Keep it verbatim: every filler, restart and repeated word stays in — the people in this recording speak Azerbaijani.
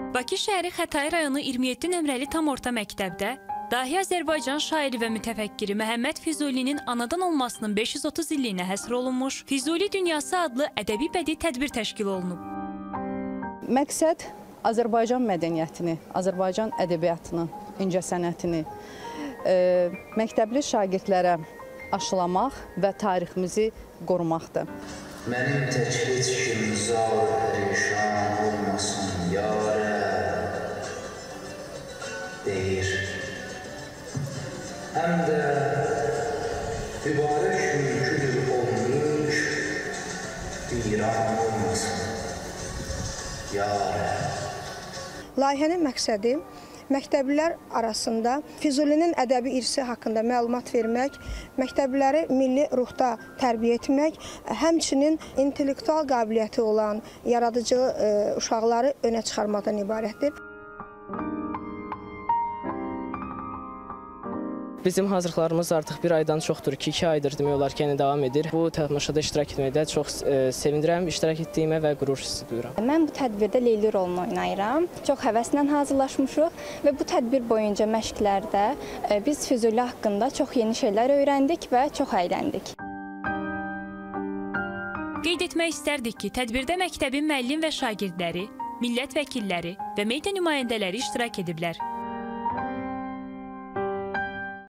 Bakı şəhəri Xətai rayonu iyirmi yeddi nömrəli tam orta məktəbdə dahi Azərbaycan şairi və mütəfəkkiri Məhəmməd Füzulinin anadan olmasının beş yüz otuz illiyinə həsr olunmuş Füzuli Dünyası adlı ədəbi bədii tədbir təşkil olunub. Məqsəd Azərbaycan mədəniyyətini, Azərbaycan ədəbiyyatını, incəsənətini e, məktəbli şagirdlərə aşılamaq və tariximizi qorumaqdır. Mənim tək heç kim zar pərişan olmasın yarə deyir. Həm də mübarək mülküdür o mülk viran olmasın yarə. Layihənin məqsədi məktəblilər arasında Füzulinin ədəbi irsi haqqında məlumat vermək, məktəbliləri milli ruhda tərbiyə etmək, həmçinin intellektual qabiliyyəti olan yaradıcı uşaqları önə çıxarmaqdan ibarətdir. Bizim hazırlıqlarımız artıq bir aydan çoxdur ki, iki aydır demək olar ki, davam edir. Bu tamaşada iştirak etməkdə çox e, sevindirəm, iştirak etdiyimə və qürur hiss edirəm. Mən bu tədbirdə Leyli rolunu oynayıram. Çox həvəslə hazırlaşmışıq və bu tədbir boyunca məşqlərdə e, biz Füzuli haqqında çox yeni şeylər öyrəndik və çox əyləndik. Qeyd etmək istərdik ki, tədbirdə məktəbin müəllim və şagirdləri, millət vəkilləri və media nümayəndələri iştirak ediblər.